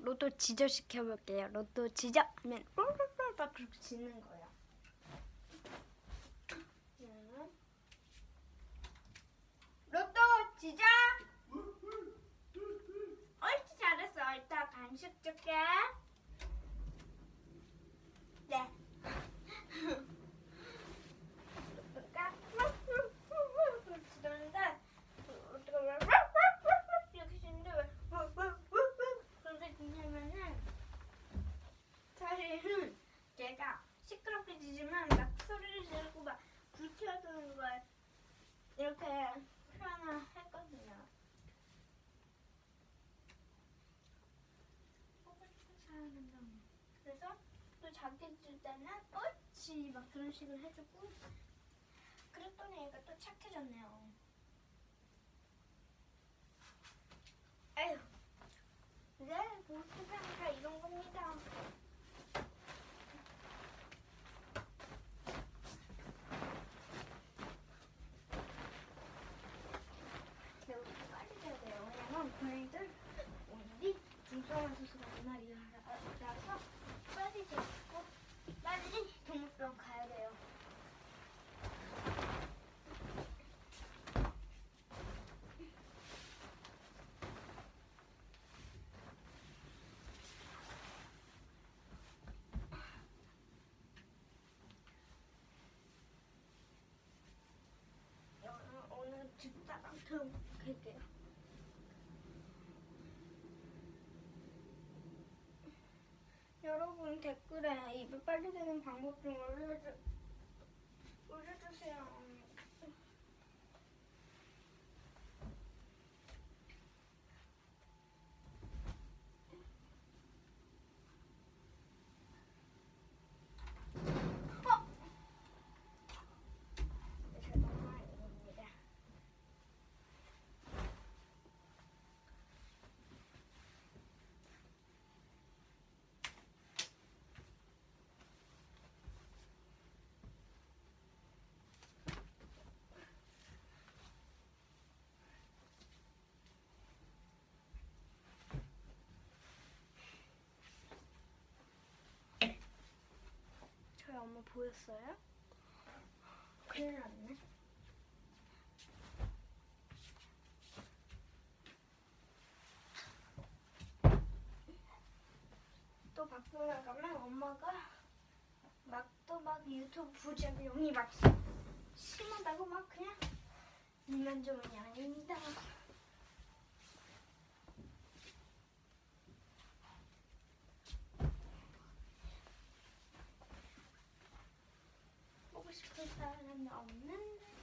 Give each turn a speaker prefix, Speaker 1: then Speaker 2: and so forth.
Speaker 1: 로또 지저 시켜볼게요. 로또 지저 하면 막 그렇게 지는 거예요. 로또 지저. 옳지, 잘했어. 이따 간식 줄게. 네. 사실은 제가 시끄럽게 짖으면 막 소리를 지르고 막 불쾌하다는 걸 이렇게 표현을 했거든요. 그래서 또 자기 질 때는 옳지 막 그런 식으로 해주고 그랬더니 얘가 또 착해졌네요. 에휴, 네, 세상이 다 이런 겁니다. 네, 우리 빨리 자야 돼요. 왜냐면 오늘이 중성화 수술하는 날이라서 빨리 자고 빨리 동물병 가야 돼요. 오늘 집사람 좀 갈게요. 여러분 댓글에 입을 빨리 되는 방법 좀 올려주세요. 저희 엄마 보였어요? 큰일 났네. 또 밖으로 나가면 엄마가 막 유튜브 부작용이 막 심하다고 막 그냥 이만저만이 아닙니다. 보고 싶은 사람은 없는데